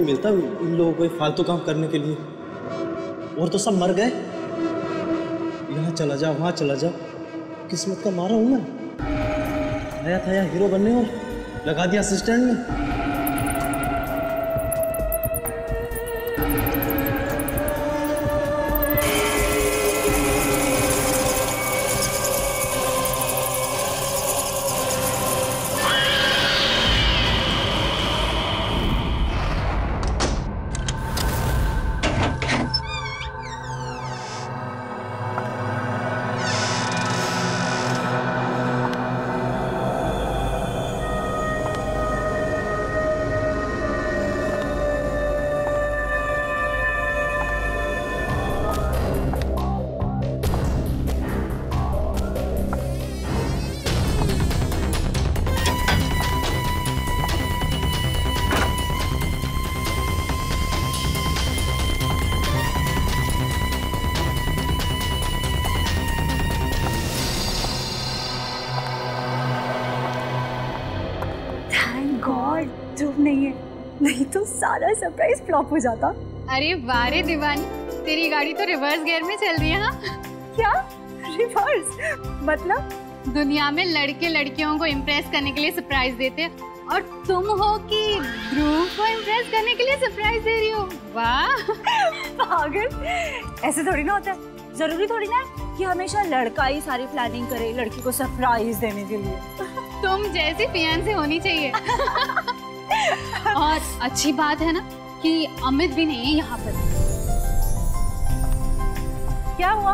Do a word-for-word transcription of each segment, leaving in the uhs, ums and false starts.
मिलता इन लोगों को फालतू काम करने के लिए। और तो सब मर गए, यहाँ चला जा वहाँ चला जा, किस्मत का मारा हूँ मैं। आया था यहाँ हीरो बनने और लगा दिया असिस्टेंट में। नहीं है, नहीं तो सारा सरप्राइज फ्लॉप हो जाता। अरे वारे दीवानी, तेरी गाड़ी तो रिवर्स गियर में चल रही है। हाँ क्या रिवर्स मतलब? दुनिया में लड़के लड़कियों को इम्प्रेस करने के लिए सरप्राइज देते हैं और तुम हो कि ध्रुव को इम्प्रेस करने के लिए सरप्राइज दे रही हो। वाह पागल, ऐसे थोड़ी ना होता है। जरूरी थोड़ी ना कि हमेशा लड़का ही सारी प्लानिंग करे लड़की को सरप्राइज देने के लिए। तुम जैसी फियांसे होनी चाहिए। और अच्छी बात है ना कि अमित भी नहीं है यहाँ पर। क्या हुआ?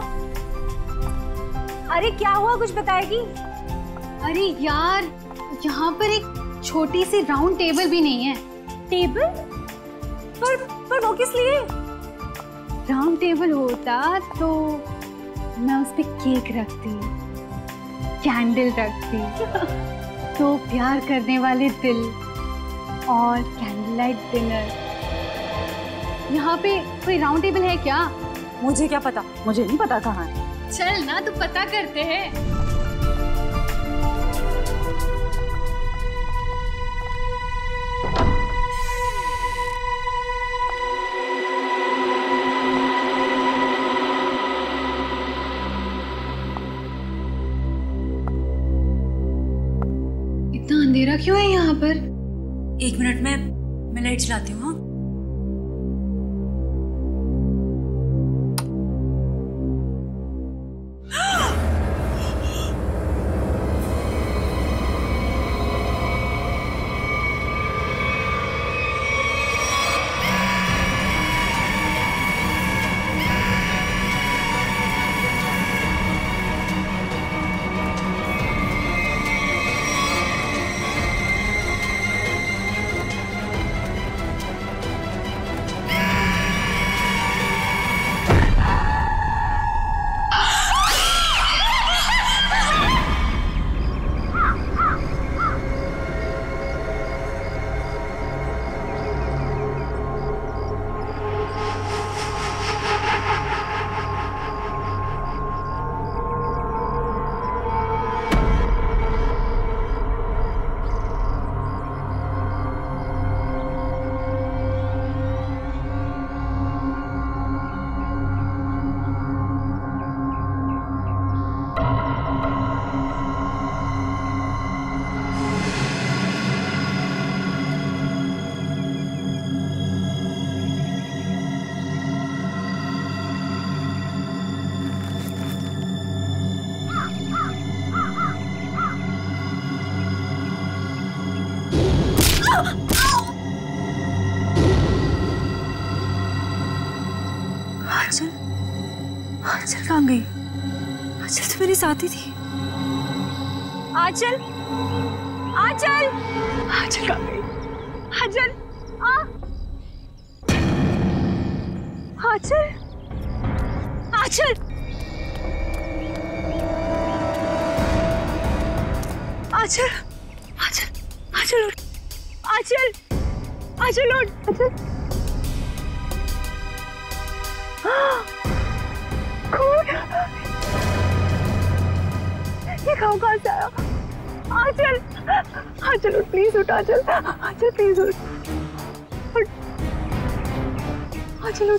अरे क्या हुआ, कुछ बताएगी? अरे यार, यहाँ पर एक छोटी सी राउंड टेबल भी नहीं है। टेबल? पर पर वो किस लिए? राउंड टेबल होता तो मैं उस पे केक रखती, कैंडल रखती, तो प्यार करने वाले दिल और कैंडल लाइट डिनर। यहाँ पे कोई राउंड टेबल है क्या? मुझे क्या पता, मुझे नहीं पता कहाँ है। चल ना, तो पता करते हैं। इतना अंधेरा क्यों है यहाँ पर? एक मिनट में मैं लाइट जलाती हूँ। आंचल, आंचल कहाँ गई? आंचल तो मेरे साथ ही थी। आंचल, आंचल, आंचल कहाँ गई? आंचल, आ, आंचल, आंचल, आंचल, आंचल, आंचल उठ, आंचल, आंचल उठ, आंचल। खून, ये खाओ कहाँ से आया? आंचल, आंचल उठ, प्लीज उठ, आंचल, आंचल प्लीज उठ, उठ। चलो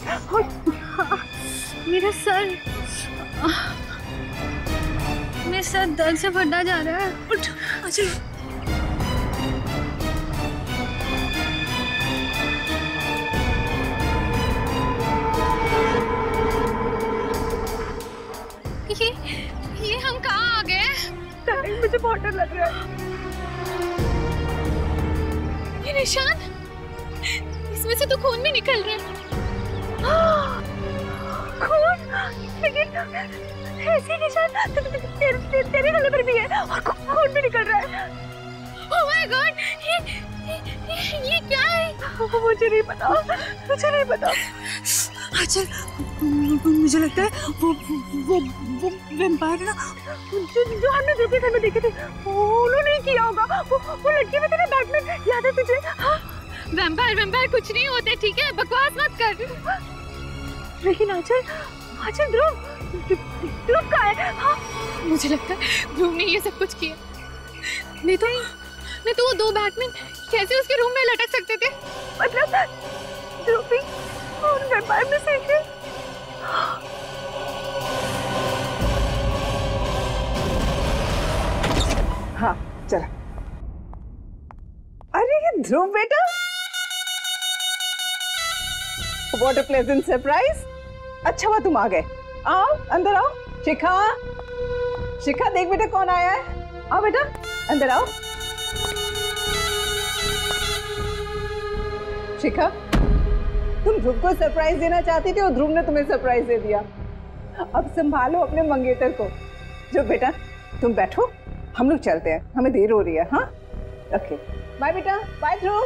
मेरा सर, मेरा सर दर्द से फटा जा रहा है। उठ चलो। ये ये हम कहाँ आ गए? मुझे बहुत डर लग रहा है। ये निशान, इसमें से तो खून भी निकल रहा है। खून? लेकिन ऐसे निशान ते, ते, ते, ते, तेरे गले पर भी है और खून भी निकल रहा है। ओह माय गॉड, ये, ये ये क्या है? मुझे नहीं पता, मुझे नहीं पता। अच्छा, मुझे लगता है वो वो वो वैम्पायर ना, जो जो हमने दूसरे घर में देखे थे, उन्होंने किया होगा। वो वो लड़की में तेरे बैग में, याद है तुझे? हाँ? वैम्पायर वैम्पायर कुछ नहीं होते, ठीक है? बकवास मत कर। लेकिन आंचल, आंचल ध्रुव, ध्रुव कहाँ है? हाँ? मुझे लगता है ध्रुव ने ये सब कुछ किया। नहीं तो नहीं तो वो दो बैटमैन कैसे उसके रूम में लटक सकते थे? मतलब ध्रुव भी उन वैम्पायर में से एक है। हाँ चला। अरे ये ध्रुव बेटा, व्हाट अ प्लेजेंट सरप्राइज। अच्छा हुआ तुम आ गए। आओ अंदर आओ। शिखा, शिखा देख बेटा कौन आया है। आओ बेटा अंदर आओ। शिखा, तुम ध्रुव को सरप्राइज देना चाहती थी और ध्रुव ने तुम्हें सरप्राइज दे दिया। अब संभालो अपने मंगेतर को। जो बेटा तुम बैठो, हम लोग चलते हैं, हमें देर हो रही है। हाँ ओके, बाय बेटा, बाय ध्रुव।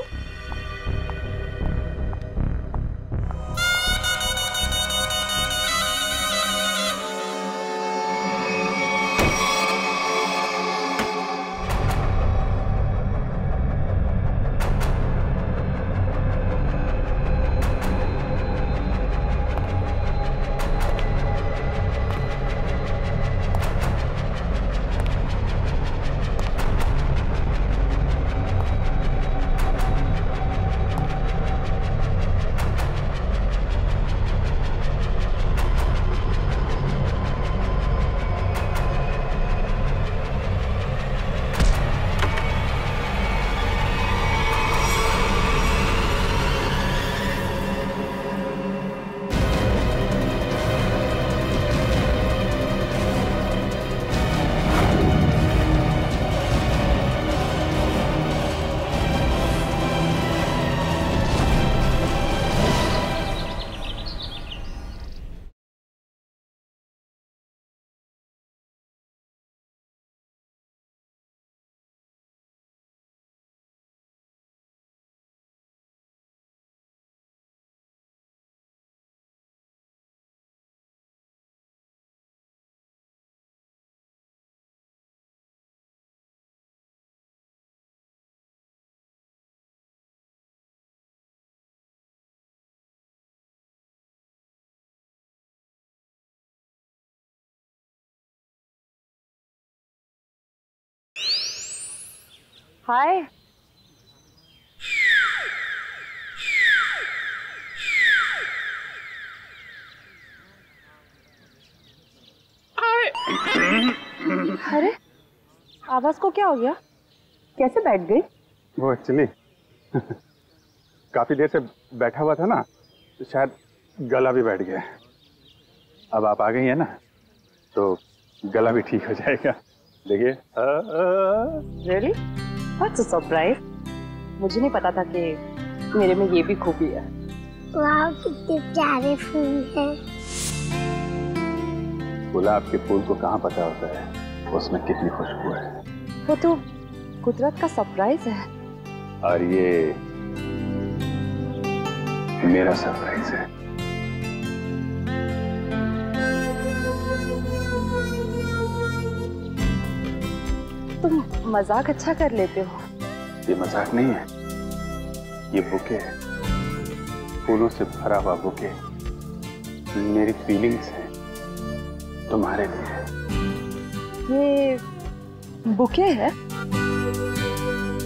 हाय, अरे आवाज को क्या हो गया? कैसे बैठ गई? वो एक्चुअली काफी देर से बैठा हुआ था ना, तो शायद गला भी बैठ गया। अब आप आ गई है ना, तो गला भी ठीक हो जाएगा। देखिए। रियली? What's a surprise. मुझे नहीं पता था कि मेरे में ये भी खूबी है। वाह कितने प्यारे फूल हैं। गुलाब के फूल को कहाँ पता होता है उसमें कितनी खुशबू है। वो तो कुदरत का सरप्राइज है। और ये मेरा सरप्राइज है। तुम मजाक अच्छा कर लेते हो। ये मजाक नहीं है, ये बुके है, फूलों से भरा हुआ बुके मेरी फीलिंग्स है तुम्हारे लिए। ये बुके है?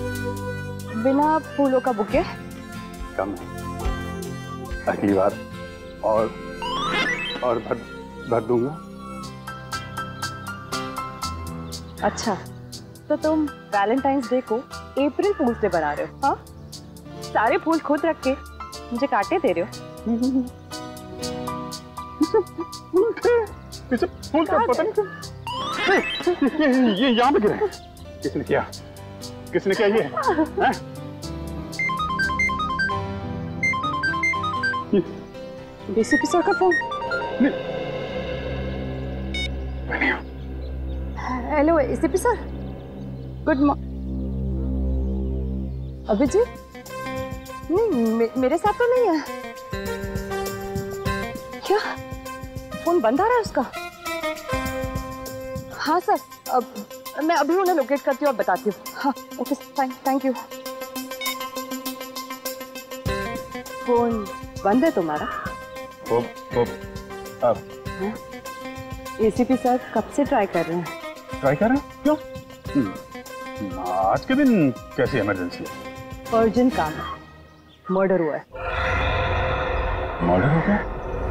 बिना फूलों का बुके? कम है। अगली बार और और भर भर दूंगा। अच्छा, तो तुम वैलेंटाइंस डे को अप्रैल फूल्स डे बना रहे हो? हाँ, सारे फूल खुद रख के मुझे काटने दे रहे हो। पीछे फूल का पता नहीं ये ये यहाँ पे गिरे। किसने किया? किसने किया ये? हैं? एसीपी सर का फोन। Hello ACP sir, good morning. Abhijeet? नहीं, मे, मेरे साथ तो नहीं है। क्या फोन बंद आ रहा है उसका? हाँ सर, अब मैं अभी उन्हें लोकेट करती हूँ और बताती हूँ। हाँ ओके, थैंक यू। फोन बंद है तुम्हारा? ओ, ओ, अब एसीपी सर कब से ट्राई कर रहे हैं? ट्राई कर रहे हैं? क्यों? आज के दिन कैसी इमरजेंसी है? अर्जेंट काम है, मर्डर हुआ है। मर्डर हो गया?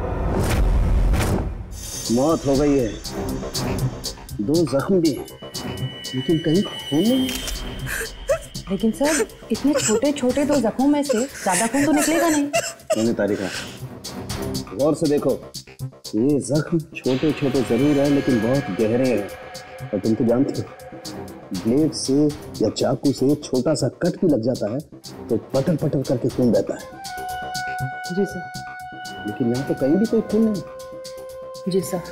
मौत हो गई है, दो जख्म भी हैं, लेकिन कहीं खून नहीं। लेकिन सर इतने छोटे छोटे दो जख्मों में से ज्यादा खून तो निकलेगा नहीं। मैंने तारीखा गौर से देखो, ये जख्म छोटे छोटे जरूर है लेकिन बहुत गहरे हैं। और तुम तो जानते हो, ब्लेड से या चाकू से छोटा सा कट भी लग जाता है तो पटर पटर करके खून बहता है। जी सर। लेकिन यहाँ तो कहीं भी कोई खून नहीं। जी सर।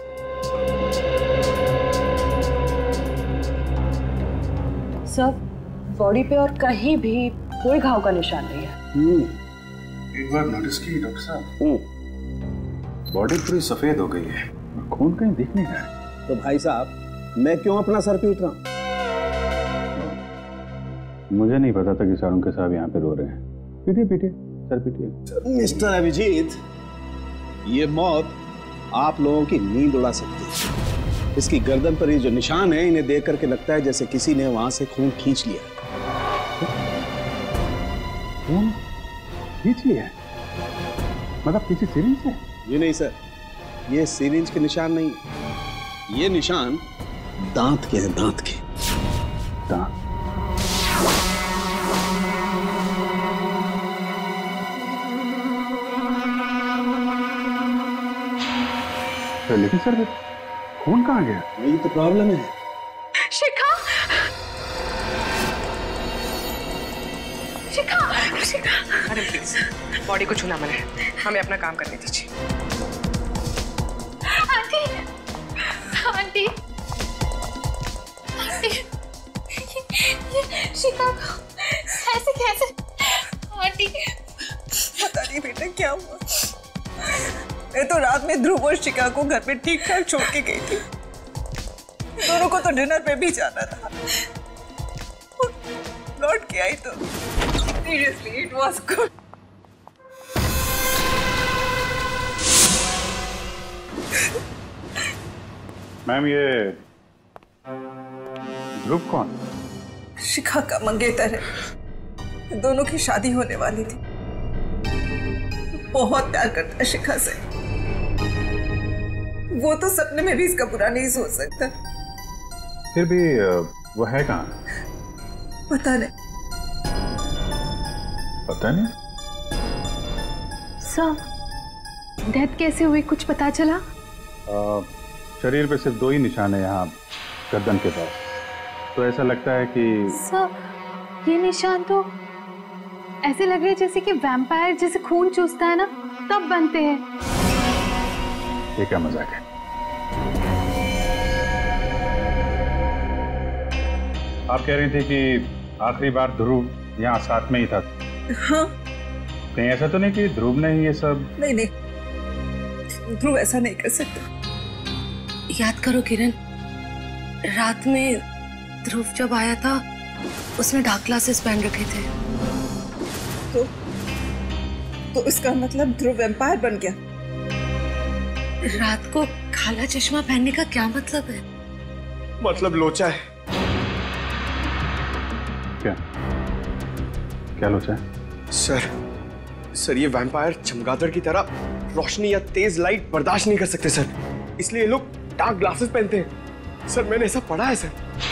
सर बॉडी पे और कहीं भी कोई घाव का निशान नहीं है। एक बार नोटिस की डॉक्टर साहब, बॉडी पूरी सफेद हो गई है, खून कहीं दिख नहीं रहा है। तो भाई साहब मैं क्यों अपना सर पीट रहा हूँ? मुझे नहीं पता था कि सारुण के साहब यहाँ पे रो रहे हैं। पीटिए पीटिए सर पीटिए। मिस्टर अभिजीत, ये मौत आप लोगों की नींद उड़ा सकती है। इसकी गर्दन पर ये जो निशान है, इन्हें देख करके लगता है जैसे किसी ने वहां से खून खींच लिया। खून खींच लिया? मतलब किसी सिरिंज से? ये नहीं सर, ये सिरिंज के निशान नहीं, ये निशान दांत के हैं, दांत के। दांत? लेकिन सर खून कहाँ गया? यही तो प्रॉब्लम है। Shikha, Shikha, Shikha. Madam please, body को छूना मना है, हमें अपना काम करने दीजिए। आंटी, आंटी, आंटी, ये शिखा को ऐसे कैसे? आंटी पता नहीं बेटा क्या हुआ। मैं तो रात में ध्रुव और शिखा को घर पे ठीक ठाक छोड़ के गई थी। दोनों को तो डिनर पे भी जाना था। लौट के आई तो seriously it was good. Ma'am ये ध्रुव कौन? शिखा का मंगेतर है, दोनों की शादी होने वाली थी। बहुत प्यार करता है शिखा से, वो तो सपने में भी इसका बुरा नहीं सोच सकता। फिर भी वो है कहाँ? पता नहीं। पता नहीं? सर डेथ कैसे हुई, कुछ पता चला? आ, शरीर पे सिर्फ दो ही निशान है यहाँ गर्दन के पास, तो ऐसा लगता है कि सर ये निशान तो ऐसे लग रहे हैं जैसे कि वैम्पायर जैसे खून चूसता है ना, तब बनते हैं। ये क्या मजाक है? आप कह रही थी कि आखिरी बार ध्रुव यहाँ साथ में ही था। हाँ। कहीं ऐसा तो नहीं कि ध्रुव ने ही ये सब? नहीं नहीं, ध्रुव ऐसा नहीं कर सकता। याद करो किरण, रात में ध्रुव जब आया था उसने डार्क ग्लासेस पहन रखे थे। तो तो इसका मतलब ध्रुव वैम्पायर बन गया। रात को काला चश्मा पहनने का क्या मतलब है? मतलब लोचा है। क्या क्या लोचा है? सर सर ये वैम्पायर चमगादड़ की तरह रोशनी या तेज लाइट बर्दाश्त नहीं कर सकते सर, इसलिए ये लोग डार्क ग्लासेस पहनते हैं। सर मैंने ऐसा पढ़ा है सर,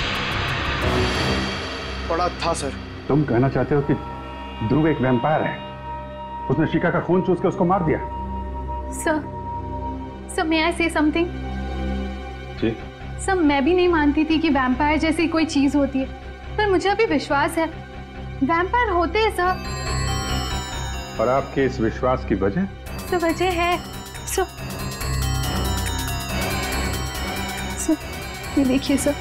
पढ़ा था सर। तुम कहना चाहते हो कि ध्रुव एक वैम्पायर है, उसने शिखा का खून चूस के उसको मार दिया? Sir, sir may I say something? जी। सर मैं भी नहीं मानती थी कि वैम्पायर जैसी कोई चीज होती है, पर मुझे अभी विश्वास है वैम्पायर होते हैं सर। और आपके इस विश्वास की वजह? तो वजह है सर, सर ये देखिए सर,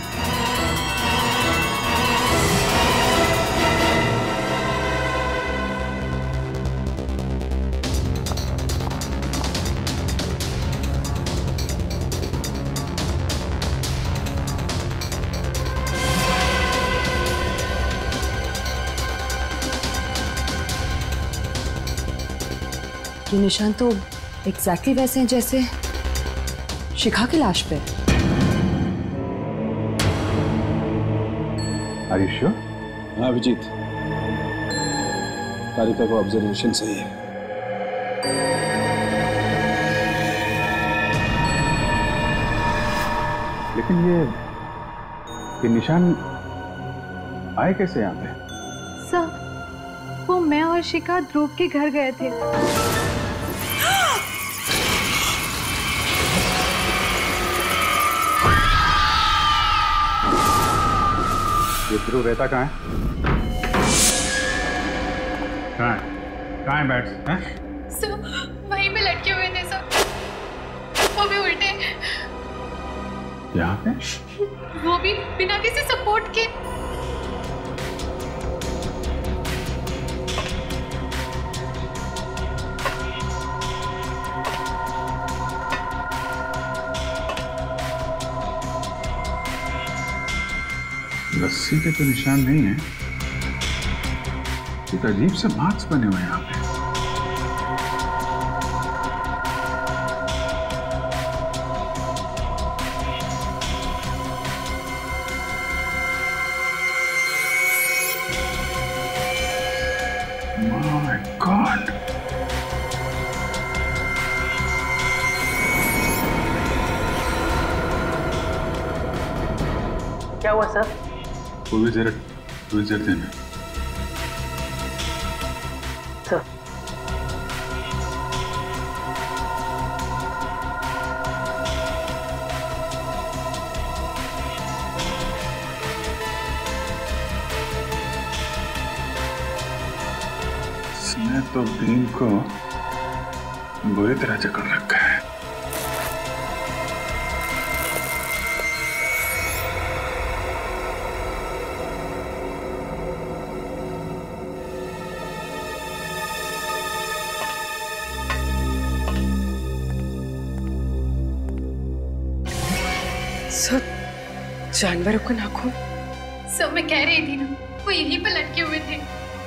ये निशान तो एग्जैक्टली वैसे हैं जैसे शिखा की लाश पे। Are you sure? हाँ अभिजीत, तारिका को ऑब्जर्वेशन सही है। लेकिन ये ये निशान आए कैसे यहाँ पे? सर वो मैं और शिखा ध्रुव के घर गए थे। ये ध्रुव रहता कहाँ है? कहाँ है? कहाँ है बैट्स? हैं? सर वहीं पे लटके हुए थे सर, वो भी उल्टे। यहाँ पे? वो भी बिना किसी सपोर्ट के। रस्सी के तो निशान नहीं है, एक अजीब से मार्क्स बने हुए हैं यहाँ पे। My God! क्या हुआ सर? वो भी जरा वो जरा देना। सर इसने तो भीम को बुरी तरह जकड़ रखा है। सर जानवरों को नाखून? सर मैं कह रही थी ना, वो यहीं पे लटके हुए थे।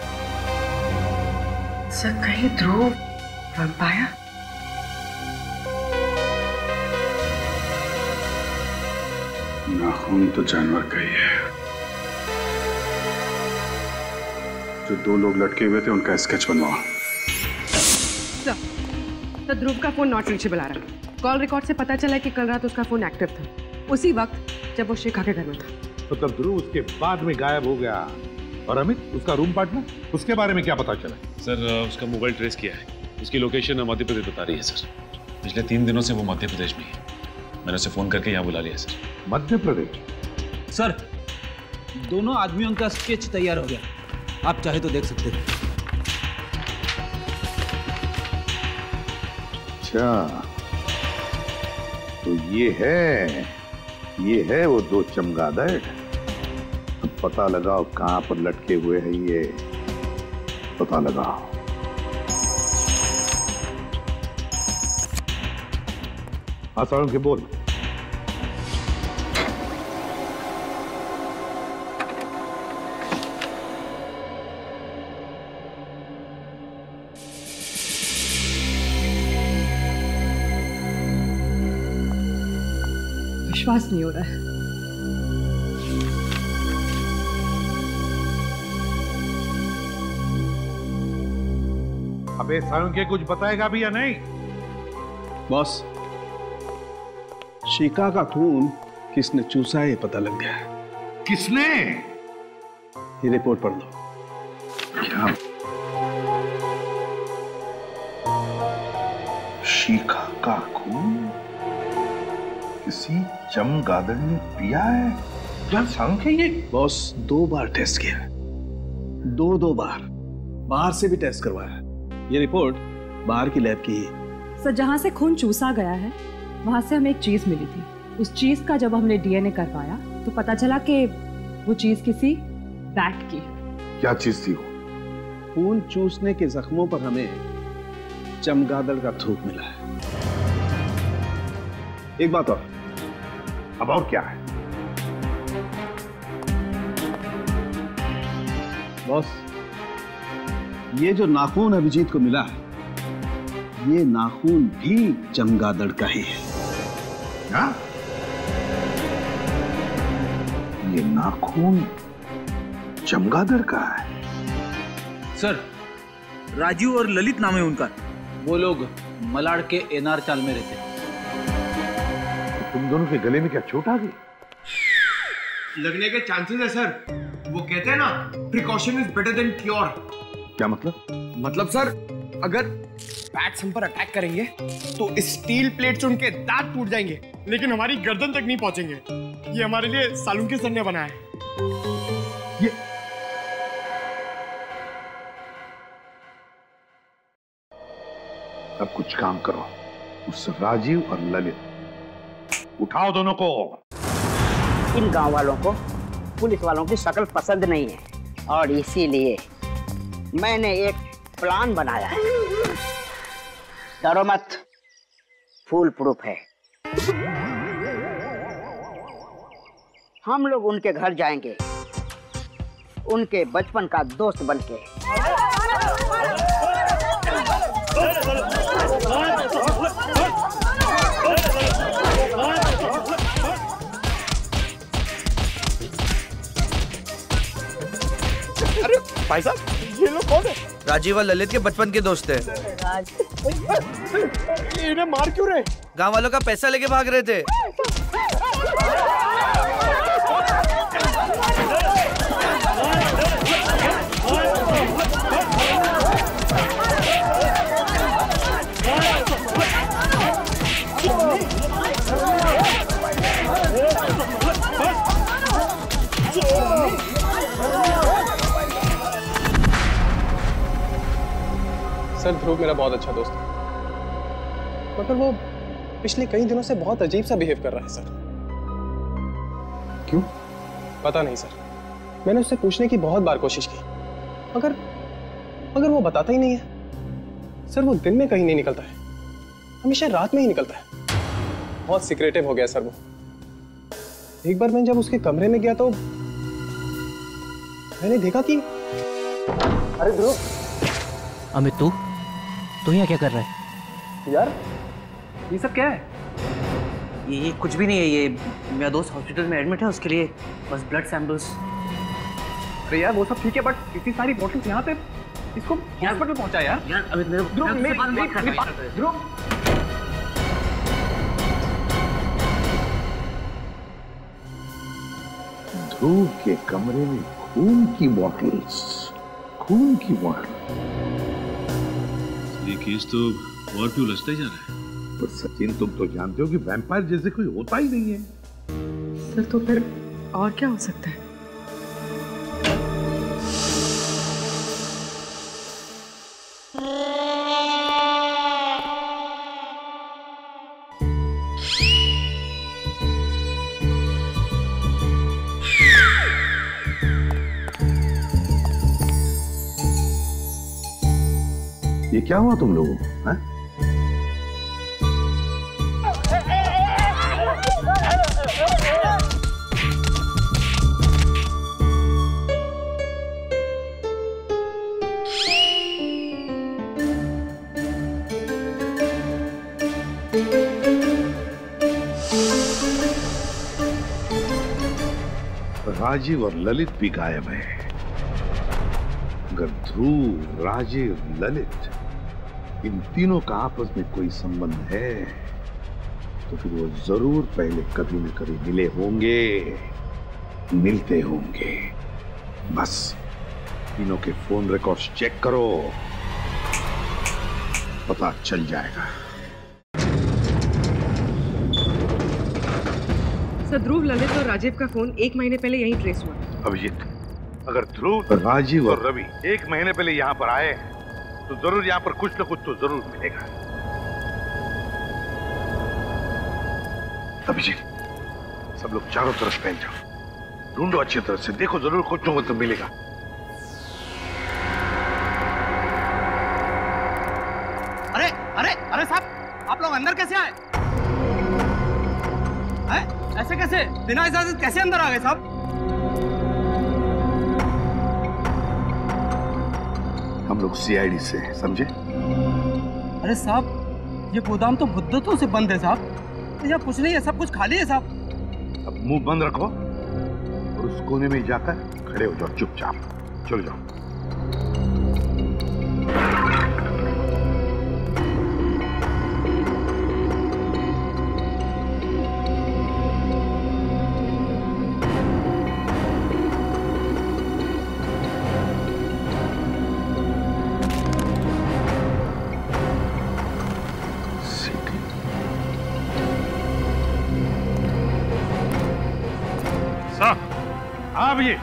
सर कहीं ध्रुव वैम्पायर? नाखून तो जानवर का ही है। जो दो लोग लटके हुए थे उनका स्केच बनवाओ। सर, तो ध्रुव का फोन नॉट रीचेबल आ रहा है। कॉल रिकॉर्ड से पता चला कि कल रात उसका फोन एक्टिव था, उसी वक्त जब वो शिखा के घर में था। मतलब ध्रुव उसके बाद में गायब हो गया। और अमित, उसका रूम पार्टनर, उसके बारे में क्या पता चला? सर उसका मोबाइल ट्रेस किया है, उसकी लोकेशन मध्य प्रदेश बता रही है सर। पिछले तीन दिनों से वो मध्य प्रदेश में है। मैंने उसे फोन करके यहाँ बुला लिया सर। मध्य प्रदेश? सर दोनों आदमियों का स्केच तैयार हो गया, आप चाहे तो देख सकते हैं। अच्छा तो ये है ये है वो दो चमगादड़। अब पता लगाओ कहां पर लटके हुए हैं, ये पता लगाओ। हाँ सारण के बोल। विश्वास नहीं हो रहा है। अबे सांख्य कुछ बताएगा भी या नहीं? बॉस, शिका का खून किसने चूसा है ये पता लग गया है। किसने? ये रिपोर्ट पढ़ लो। क्या? शिका का खून किसी चमगादड़ ने पिया है? क्या सांख्य ये? बॉस, दो बार टेस्ट किया, दो दो बार, बाहर से भी टेस्ट करवाया। ये रिपोर्ट बाहर की लैब की है। सर, जहाँ से खून चूसा गया है वहाँ से हमें एक चीज मिली थी। उस चीज का जब हमने डीएनए करवाया तो पता चला कि वो चीज किसी बैट की है। क्या चीज थी वो? खून चूसने के जख्मों पर हमें चमगादड़ का थूक मिला है। एक बात और। अब और क्या है? बॉस, ये जो नाखून अभिजीत को मिला है, ये नाखून भी चमगादड़ का ही है। क्या? ये नाखून चमगादड़ का है? सर, राजू और ललित नाम है उनका। वो लोग मलाड़ के एनआर चाल में रहते। तो तुम दोनों के गले में क्या चोट आ गई? लगने के चांसेस है सर। वो कहते हैं ना, precaution is better than cure. क्या मतलब? मतलब सर, अगर बैट्स हम पर अटैक करेंगे तो स्टील प्लेट से उनके दांत टूट जाएंगे, लेकिन हमारी गर्दन तक नहीं पहुंचेंगे। ये हमारे लिए सालुंके सर ने बनाया है। ये अब कुछ काम करो, उस राजीव और ललित उठाओ दोनों को। इन गांव वालों को पुलिस वालों की शक्ल पसंद नहीं है और इसीलिए मैंने एक प्लान बनाया है। डरो मत, फुल प्रूफ है। हम लोग उनके घर जाएंगे, उनके बचपन का दोस्त बनके। अरे भाई साहब, ये लोग कौन है? राजीव और ललित के बचपन के दोस्त हैं। इन्हें मार क्यों रहे? गांव वालों का पैसा लेके भाग रहे थे। सर, ध्रुव मेरा बहुत अच्छा दोस्त है, मगर वो पिछले कई दिनों से बहुत अजीब सा बिहेव कर रहा है सर। क्यों? पता नहीं सर। मैंने उससे पूछने की बहुत बार कोशिश की, मगर मगर वो बताता ही नहीं है। सर, वो दिन में कहीं नहीं निकलता है, हमेशा रात में ही निकलता है। बहुत सीक्रेटिव हो गया सर वो। एक बार मैं जब उसके कमरे में गया तो मैंने देखा कि अरे ध्रुव, अमित, तू तू यहाँ क्या कर रहा है? यार, ये सब क्या है? ये, ये कुछ भी नहीं है। ये मेरा दोस्त हॉस्पिटल में एडमिट है, उसके लिए बस ब्लड सैंपल्स। अरे यार, वो सब ठीक है, बट इतनी सारी बोतल्स यहाँ पे, इसको हॉस्पिटल पहुंचा यार। यार अमित, मेरे ध्रुव, मेरी बात, ध्रुव, ध्रुव के कमरे में खून की बॉटल्स, खून की बॉटल। ये केस तो और क्यों उलझता ही जा रहा है। पर सचिन, तुम तो जानते हो कि वैम्पायर जैसे कोई होता ही नहीं है। सर, तो फिर और क्या हो सकता है? ये क्या हुआ तुम लोगों को? हैं? राजीव और ललित भी गायब है। अगर ध्रुव, राजीव, ललित इन तीनों का आपस में कोई संबंध है तो फिर वो जरूर पहले कभी न कभी मिले होंगे, मिलते होंगे। बस तीनों के फोन रिकॉर्ड्स चेक करो, पता चल जाएगा। सर, ध्रुव, ललित और राजीव का फोन एक महीने पहले यहीं ट्रेस हुआ। अभिजीत, अगर ध्रुव, राजीव और रवि एक महीने पहले यहाँ पर आए तो जरूर यहाँ पर कुछ न कुछ तो जरूर मिलेगा। अभिजीत, सब लोग चारों तरफ फैल जाओ, ढूंढो अच्छी तरह से, देखो जरूर कुछ न कुछ तो मिलेगा। अरे अरे अरे साहब, आप लोग अंदर कैसे आए? हैं? ऐसे कैसे, बिना इजाजत कैसे अंदर आ गए साहब? हम लोग सी आई डी से हैं, समझे? अरे साहब, ये गोदाम तो मुद्दतों से बंद है साहब, यहाँ कुछ नहीं है, सब कुछ खाली है साहब। अब मुंह बंद रखो और उस कोने में जाकर खड़े हो जाओ चुपचाप। चलो जाओ। हाँ भैया,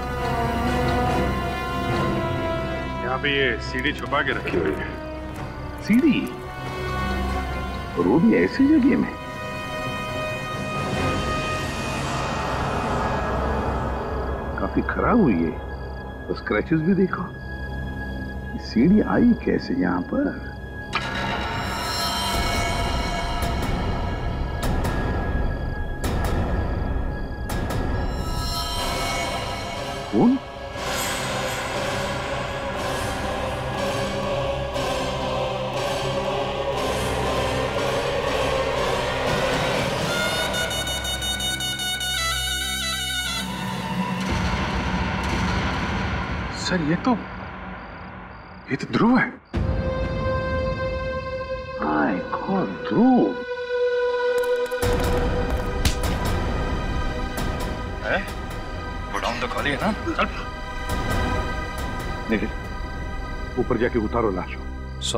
यहाँ पे ये सीडी छुपा के रखी हुई है। सीडी? और वो भी ऐसी जगह में? काफी खराब हुई है, तो स्क्रैचेस भी देखो। सीडी आई कैसे यहाँ पर? कौन? सर, ये तो ये तो ध्रुव है। माय गॉड, ध्रुव है? गोडाउन तो खाली है ना? चल। निखिल, ऊपर जाके उतारो लाश। सो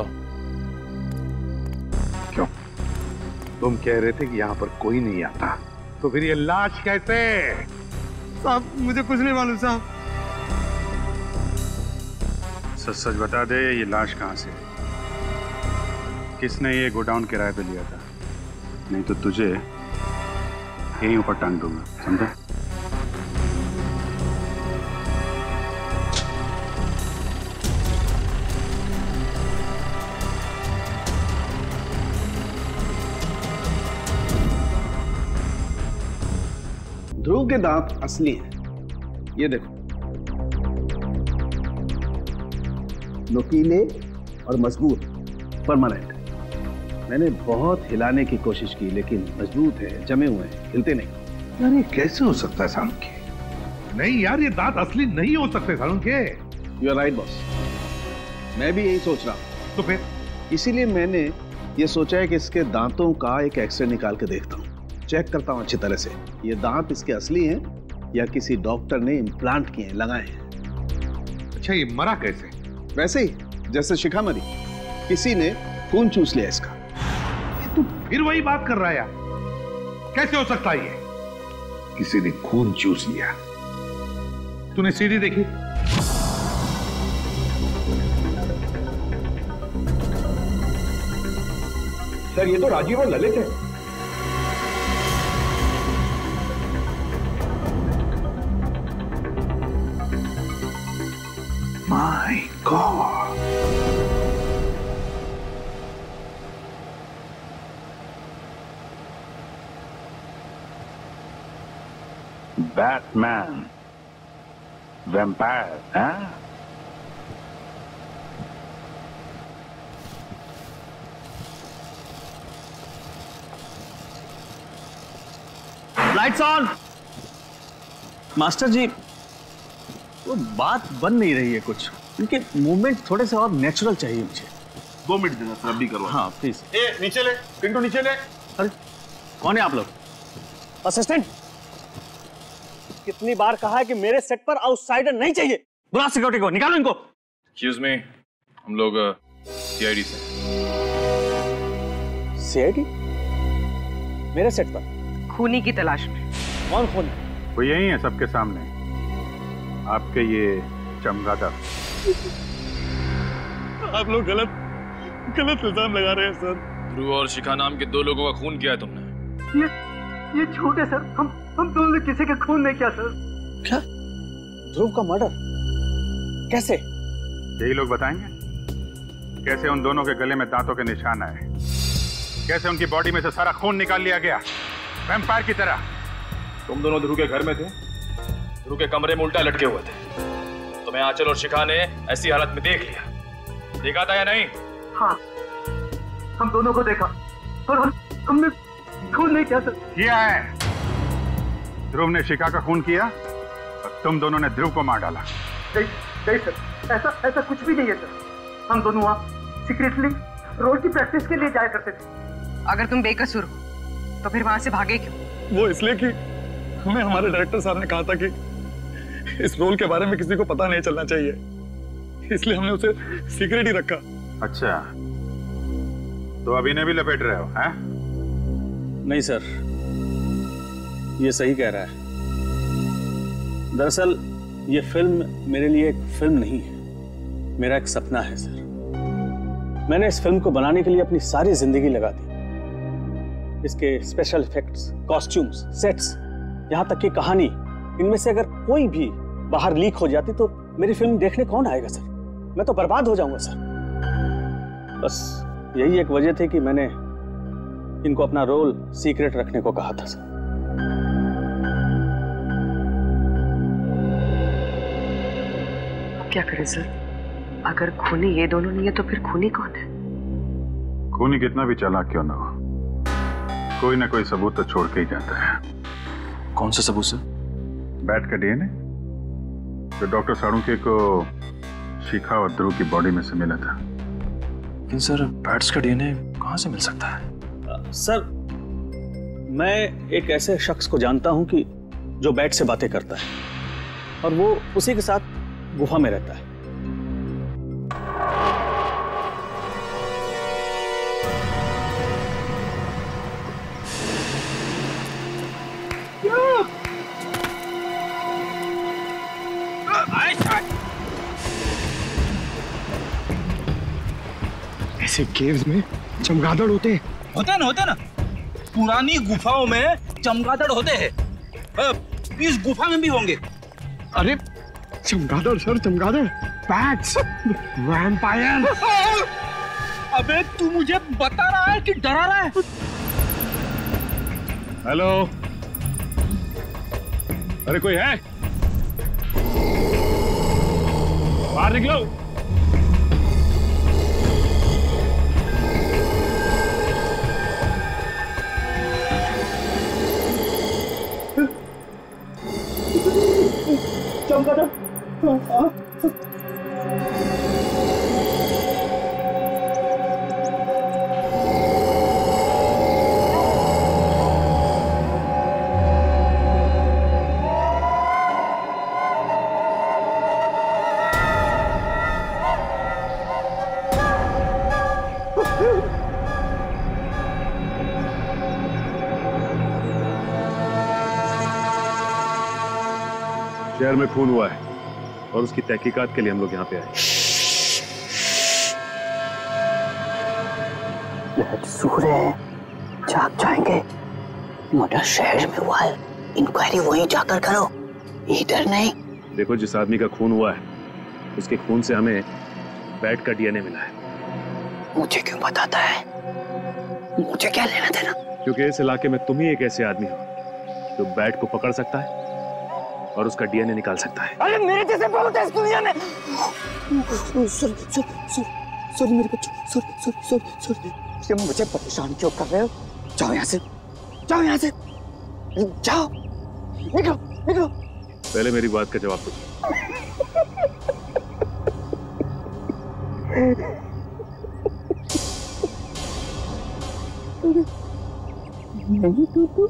क्यों? तुम कह रहे थे कि यहाँ पर कोई नहीं आता, तो फिर ये लाश कैसे? साहब, मुझे कुछ नहीं मालूम साहब। सच सच बता दे, ये लाश कहाँ से है? किसने ये गोडाउन किराए पे लिया था? नहीं तो तुझे यहीं ऊपर टांग दूंगा, समझा? ध्रुव के दांत असली हैं, ये देखो, नुकीले और मजबूत, परमानेंट। मैंने बहुत हिलाने की कोशिश की लेकिन मजबूत है, जमे हुए हैं, हिलते नहीं। यार ये कैसे हो सकता है सालुंके? नहीं यार, ये दांत असली नहीं हो सकते Salunke. You are right boss, मैं भी यही सोच रहा हूँ। तो फिर इसीलिए मैंने ये सोचा है कि इसके दांतों का एक एक्सरे निकाल के देखता हूँ, चेक करता हूँ अच्छी तरह से ये दांत इसके असली हैं या किसी डॉक्टर ने इम्प्लांट किए हैं, लगाए हैं। अच्छा, ये मरा कैसे? वैसे ही जैसे शिखा मरी, किसी ने खून चूस लिया इसका। तू फिर वही बात कर रहा है यार, कैसे हो सकता है ये? किसी ने खून चूस लिया? तूने सीडी देखी? सर, ये तो राजीव और ललित है। My God. Batman. Vampire, huh? Lights on. Master ji, वो बात बन नहीं रही है कुछ, उनके मूवमेंट थोड़े से और नेचुरल चाहिए मुझे। दो मिनट देना सर, अभी करवा। हाँ प्लीज। ए नीचे ले, पिंटू नीचे ले। अरे कौन है आप लोग? असिस्टेंट, कितनी बार कहा है कि मेरे सेट पर आउटसाइडर नहीं चाहिए। बुला सिक्योरिटी को, निकालो इनको। एक्सक्यूज मी, हम लोग सी आई डी से। सी आई डी? मेरे सेट पर खूनी की तलाश में। कौन खूनी? वो यही है सबके सामने, आपके ये चमगादड़। आप लोग गलत गलत इल्जाम लगा रहे हैं सर। ध्रुव और शिखा नाम के दो लोगों का खून किया है तुमने। ये ये झूठ है सर, हम हम दोनों ने किसी का खून नहीं किया सर। क्या? ध्रुव का मर्डर कैसे? यही लोग बताएंगे कैसे उन दोनों के गले में दांतों के निशान आए, कैसे उनकी बॉडी में से सारा खून निकाल लिया गया वैम्पायर की तरह। तुम दोनों ध्रुव के घर में थे, ध्रुव के कमरे में उल्टा लटके हुए थे। तुम्हें आंचल और शिखा ने ऐसी हालत में देख लिया, देखा था या नहीं? हाँ, हम दोनों को देखा, पर हम हमने खून नहीं किया सर। किया है। ध्रुव ने शिखा का खून किया और तुम दोनों ने ध्रुव को मार डाला। नहीं नहीं सर, ऐसा ऐसा कुछ भी नहीं है सर। हम दोनों वहाँ सीक्रेटली रोल की प्रैक्टिस के लिए जाया करते थे। अगर तुम बेकसूर हो तो फिर वहां से भागे क्यों? वो इसलिए कि हमें हमारे डायरेक्टर साहब ने कहा था कि इस रोल के बारे में किसी को पता नहीं चलना चाहिए, इसलिए हमने उसे सीक्रेट ही रखा। अच्छा, तो अब इन्हें भी लपेट रहे हो हैं? नहीं सर, ये सही कह रहा है। दरअसल ये फिल्म मेरे लिए एक फिल्म नहीं है, मेरा एक सपना है सर। मैंने इस फिल्म को बनाने के लिए अपनी सारी जिंदगी लगा दी। इसके स्पेशल इफेक्ट्स, कॉस्ट्यूम्स, सेट्स, यहाँ तक कि कहानी, इनमें से अगर कोई भी बाहर लीक हो जाती तो मेरी फिल्म देखने कौन आएगा सर? मैं तो बर्बाद हो जाऊंगा सर। बस यही एक वजह थी कि मैंने इनको अपना रोल सीक्रेट रखने को कहा था सर। क्या करें सर? अगर खूनी ये दोनों नहीं है तो फिर खूनी कौन है? खूनी कितना भी चालाक क्यों ना हो, कोई ना कोई सबूत तो छोड़ के ही जाता है। कौन सा सबूत सर? बैट का डी एन ए जो डॉक्टर साळुंखे को शिखा और ध्रुव की बॉडी में से मिला था। लेकिन सर बैट्स का डी एन ए कहाँ से मिल सकता है? आ, सर मैं एक ऐसे शख्स को जानता हूं कि जो बैट से बातें करता है और वो उसी के साथ गुफा में रहता है। ऐसे केव्स में चमगादड़ होते हैं। होते हैं ना, होते हैं ना। पुरानी गुफाओं में चमगादड़ होते हैं, इस गुफा में भी होंगे। अरे चमगादड़ सर, चमगादड़, बैट्स, वैम्पायर। अबे तू मुझे बता रहा है कि डरा रहा है? हेलो, अरे कोई है? बाहर निकलो। चमगादड़। शहर में खून हुआ है और उसकी तहकीकात के लिए हम लोग यहाँ पे आए। सूर्य जाग जाएंगे। मर्डर शहर में हुआ है, इंक्वायरी वहीं जाकर करो, इधर नहीं। देखो, जिस आदमी का खून हुआ है उसके खून से हमें बैट का डी एन ए मिला है। मुझे क्यों बताता है? मुझे क्या लेना देना? क्योंकि इस इलाके में तुम ही एक ऐसे आदमी हो जो बैट को पकड़ सकता है और उसका डी एन ए निकाल सकता है। अरे मेरे जैसे बहुत है इस दुनिया में। सॉरी सॉरी सॉरी सॉरी मेरे बच्चों, सॉरी सॉरी सॉरी सॉरी। तुम मुझे परेशान क्यों कर रहे हो? जाओ यहाँ से, जाओ यहाँ से, जाओ, निकलो निकलो। पहले मेरी बात का जवाब दो। तूने? नहीं तू तू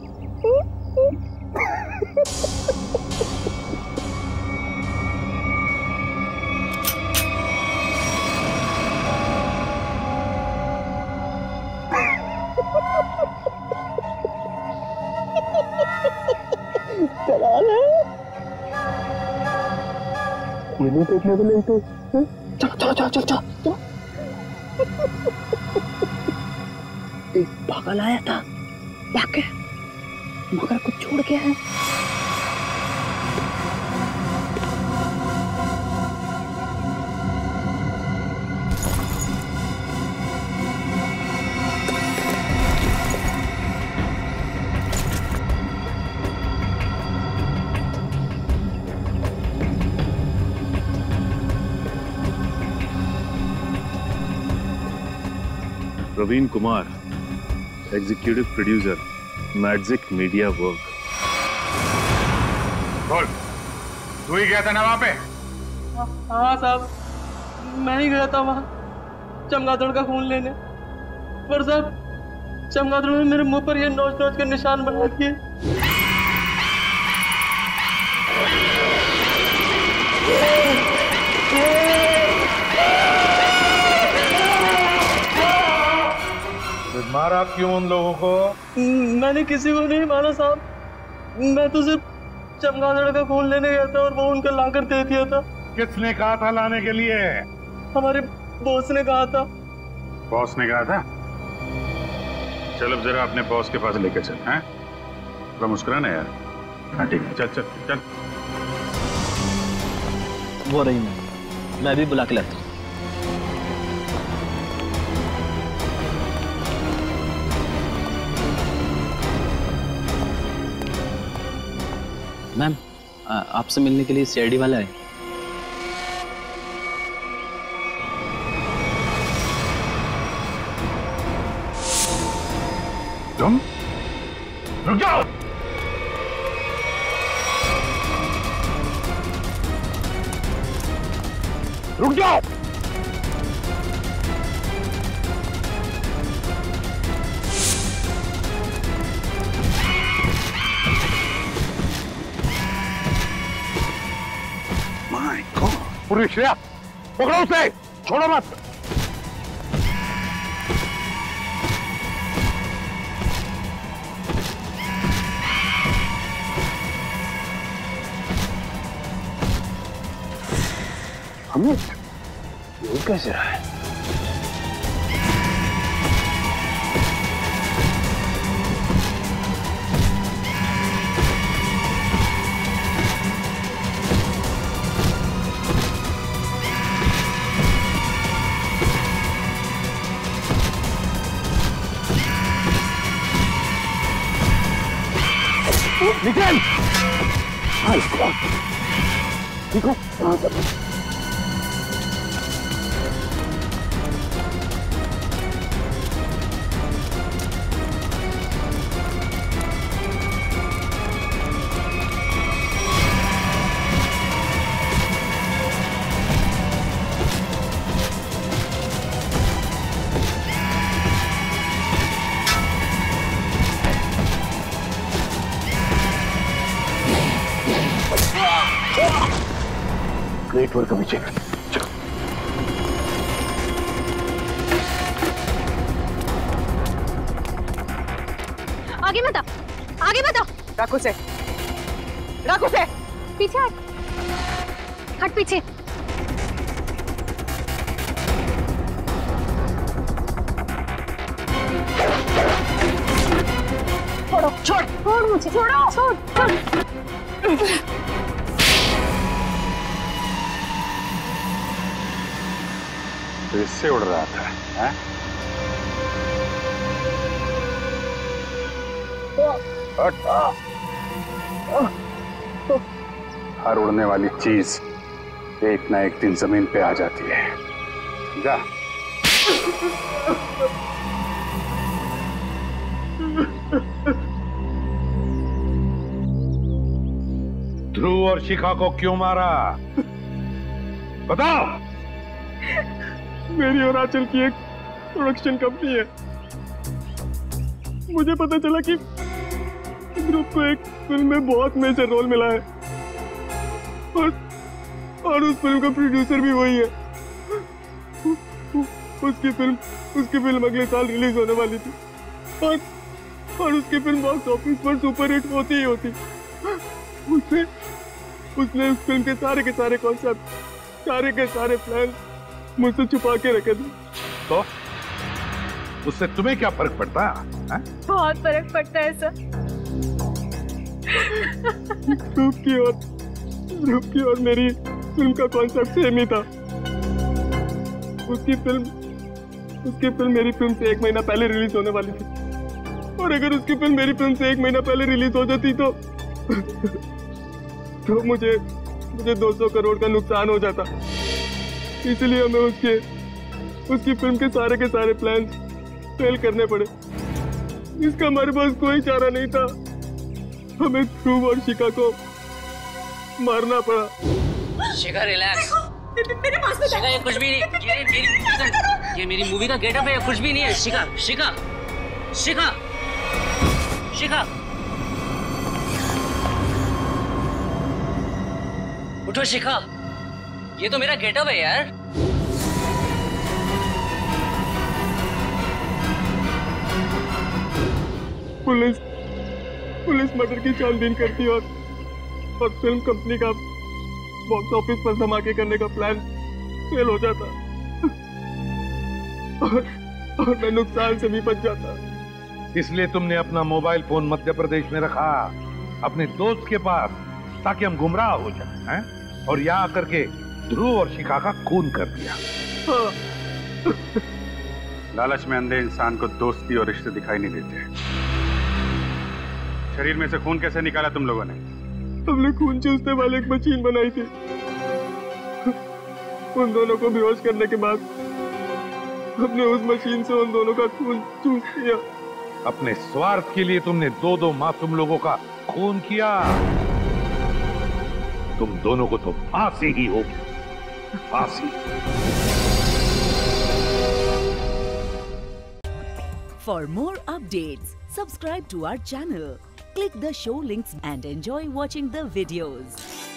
चला ले ये नहीं देखने को नहीं तो चलो चलो चलो चलो चलो चलो एक पागल आया था क्या मगर कुछ छोड़ गया है। Praveen Kumar, executive producer, magic media work. बोल, तू ही गया था ना वहां पे? हाँ साहब, मैं ही गया था वहां चमगादड़ का खून लेने, पर साहब चमगादड़ ने मेरे मुंह पर ये नोच नोच के निशान बना दिए। मारा क्यों उन लोगों को? मैंने किसी को नहीं मारा साहब, मैं तो सिर्फ चमगादड़ का खून लेने गया था और वो उनको लाकर दे दिया था। किसने कहा था लाने के लिए? हमारे बॉस ने कहा था। बॉस ने कहा था? चल अब जरा अपने बॉस के पास लेकर चल। हैं? थोड़ा मुस्कुराना यार। हाँ ठीक है, चल चल चल। वो रही मैं मैं भी बुला के लाता हूँ। मैम, आपसे मिलने के लिए सी आई डी वाला है। तुम रुक जाओ। रुक जाओ। पुलिस श्रेया, पकड़ो उसे, छोड़ो मत। अमित, ये कैसे रहा है? निकल! ठीक हो? हाँ सब। Great work Abhishek. चलो आगे मत आओ, आगे मत आओ। रखो से, रखो से। पीछे हट, हट पीछे। छोड़ो, छोड़, छोड़ मुझे, छोड़ो, छोड़, छोड़। तो इससे उड़ रहा था, हैं? हर उड़ने वाली चीज एक ना एक दिन जमीन पे आ जाती है। जा। ध्रुव और शिखा को क्यों मारा? बताओ। मेरी और आंचल की एक प्रोडक्शन कंपनी है, मुझे पता चला कि ध्रुव को एक फिल्म में बहुत मेजर रोल मिला है और और उस फिल्म का प्रोड्यूसर भी वही है। उसकी फिल्म उसकी फिल्म अगले साल रिलीज होने वाली थी और और उसकी फिल्म बॉक्स ऑफिस पर सुपर हिट होती ही होती। उसने उसने उस फिल्म के सारे के सारे कॉन्सेप्ट, सारे के सारे प्लान मुझसे छुपा के रखे थे। तो उससे तुम्हें क्या फर्क पड़ता है? बहुत फर्क पड़ता है सर। ध्रुव की और ध्रुव की और मेरी फिल्म का कॉन्सेप्ट सेम ही था। उसकी फिल्म उसकी फिल्म मेरी फिल्म से एक महीना पहले रिलीज होने वाली थी और अगर उसकी फिल्म मेरी फिल्म से एक महीना पहले रिलीज हो जाती तो तो मुझे मुझे दो सौ करोड़ का नुकसान हो जाता। इसलिए हमें उसके उसकी फिल्म के सारे के सारे प्लान फेल करने पड़े। इसका हमारे पास कोई चारा नहीं था। हमें ध्रुव और शिखा को मारना पड़ा। शिखा रिलैक्स। मेरे पास में शिखा ये कुछ भी नहीं, ये मेरी मूवी का ये मेरी मूवी का गेटअप है, ये कुछ भी नहीं है। शिखा शिखा शिखा शिखा उठो शिखा, ये तो मेरा गेटअप है यार। पुलिस पुलिस मर्डर की छानबीन करती और और फिल्म कंपनी का बॉक्स ऑफिस पर धमाके करने का प्लान फेल हो जाता और, और मैं नुकसान से भी बच जाता। इसलिए तुमने अपना मोबाइल फोन मध्य प्रदेश में रखा अपने दोस्त के पास ताकि हम गुमराह हो जाएं, हैं? और यहाँ आकर के ध्रुव और शिखा का खून कर दिया। लालच में अंधे इंसान को दोस्ती और रिश्ते दिखाई नहीं देते। शरीर में से खून कैसे निकाला तुम लोगों ने? हमने खून चूसने वाले एक मशीन बनाई थी। उन दोनों को बेहोश करने के बाद हमने उस मशीन से उन दोनों का खून चूस लिया। अपने स्वार्थ के लिए तुमने दो दो मासूम लोगों का खून किया। तुम दोनों को तो फांसी ही होगी, फांसी। For more updates, subscribe to our channel, click the show links and enjoy watching the videos.